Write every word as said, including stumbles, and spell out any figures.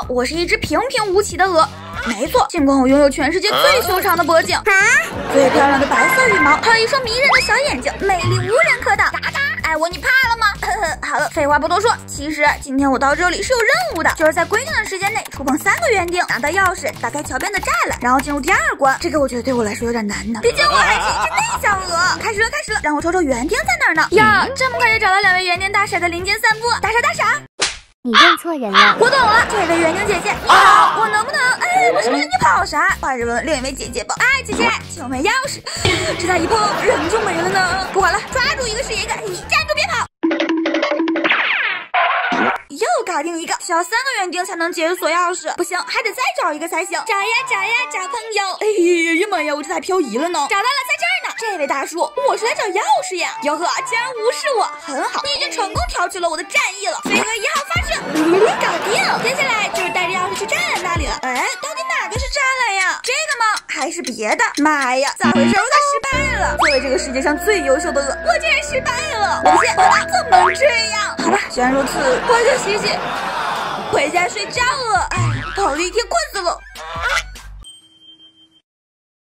我是一只平平无奇的鹅。没错，尽管我拥有全世界最修长的脖颈，最漂亮的白色羽毛，还有一双迷人的小眼睛，魅力无人可挡。嘎嘎，爱我你怕了吗？呵呵，好了，废话不多说，其实今天我到这里是有任务的，就是在规定的时间内触碰三个园丁，拿到钥匙，打开桥边的栅栏，然后进入第二关。这个我觉得对我来说有点难呢，毕竟我还是一只内向鹅。开始了，开始了，让我瞅瞅园丁在哪儿呢？呀，这么快就找到两位园丁大傻在林间散步，大傻大傻。 你认错人了， 我懂了，这位园丁姐姐，你好，我能不能？哎，不是不是，你跑啥？我还是问另一位姐姐吧。哎，姐姐，请问钥匙？这才一碰，人就没了呢。不管了，抓住一个是一个，你站住别跑！又搞定一个，需要三个园丁才能解锁钥匙，不行，还得再找一个才行。找呀找呀找朋友，哎呀妈呀，我这才漂移了呢。找到了，在这儿呢。这位大叔，我是来找钥匙呀。哟呵，竟然无视我，很好，你已经成功挑起了我的战役了。飞蛾一号发射，搞定。接下来就是带着钥匙去栅栏那里了。哎，到底哪个是栅栏呀？这个吗？还是别的？妈呀，咋回事？我咋失败了？作为这个世界上最优秀的鹅，我竟然失败了！我现我怎么能这样？好吧，既然如此，我就洗洗，回家睡觉了。哎，跑了一天，困死了。